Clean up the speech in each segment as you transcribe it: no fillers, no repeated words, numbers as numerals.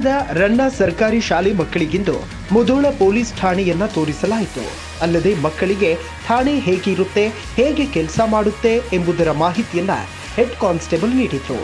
ನಗರದ ರನ್ನ ಸರ್ಕಾರಿ ಶಾಲೆ ಮಕ್ಕಳಿಗಿಂದು ಮುಧೋಳ ಪೊಲೀಸ್ ಠಾಣೆಯನ್ನ ತೋರಿಸಲಾಯಿತು. ಅಲ್ಲದೆ ಮಕ್ಕಳಿಗೆ ಠಾಣೆ ಹೇಗಿರುತ್ತೆ, ಹೇಗೆ ಕೆಲಸ ಮಾಡುತ್ತೆ ಎಂಬುದರ ಮಾಹಿತಿಯನ್ನ ಹೆಡ್ ಕಾನ್ಸ್ಟೇಬಲ್ ನೀಡಿದರು.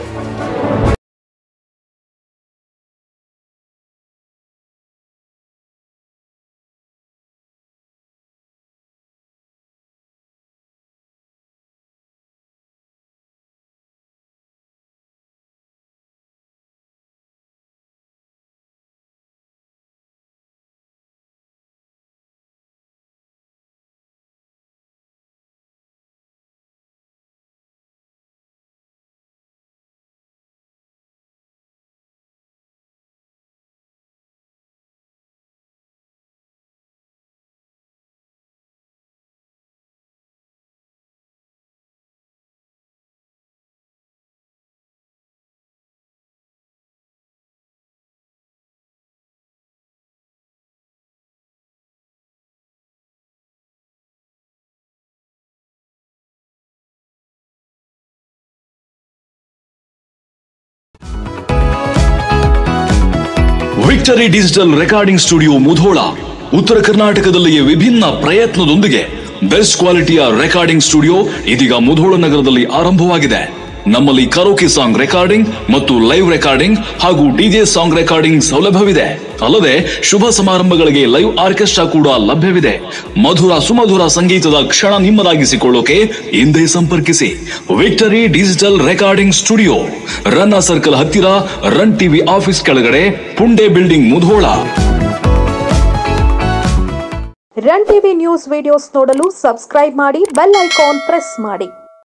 Victory digital recording studio Mudhol ಉತ್ತರ ಕರ್ನಾಟಕದಲ್ಲಿಯೇ ವಿಭಿನ್ನ ಪ್ರಯತ್ನದೊಂದಿಗೆ ಬೆಸ್ಟ್ ಕ್ವಾಲಿಟಿಯ ರೆಕಾರ್ಡಿಂಗ್ ಸ್ಟುಡಿಯೋ ಇದೀಗ ಮುಧೋಳ ನಗರದಲ್ಲಿ ಆರಂಭವಾಗಿದೆ. ನಮ್ಮಲ್ಲಿ ಕರೋಕೆ ಸಾಂಗ್ ರೆಕಾರ್ಡಿಂಗ್ ಮತ್ತು ಲೈವ್ ರೆಕಾರ್ಡಿಂಗ್ ಹಾಗೂ ಡಿಜೆ ಸಾಂಗ್ ರೆಕಾರ್ಡಿಂಗ್ ಸೌಲಭ್ಯವಿದೆ. ಅಲ್ಲದೆ ಶುಭ ಸಮಾರಂಭಗಳಿಗೆ ಲೈವ್ ಆರ್ಕೆಸ್ಟ್ರಾ ಕೂಡ ಲಭ್ಯವಿದೆ. ಮಧುರ ಸುಮಧುರ ಸಂಗೀತದ ಕ್ಷಣ ನಿಮ್ಮದಾಗಿಸಿಕೊಳ್ಳೋಕೆ ಹಿಂದೆ ಸಂಪರ್ಕಿಸಿ. Victory digital recording studio, Ranna circle ಹತ್ತಿರ, ರನ್ ಟಿವಿ ಆಫೀಸ್ ಕೆಳಗಡೆ, Punde building, Mudhol. Run TV news videos ನೋಡಲು ಸಬ್ಸ್ಕ್ರೈಬ್ ಮಾಡಿ, ಬೆಲ್ ಐಕಾನ್ ಪ್ರೆಸ್ ಮಾಡಿ.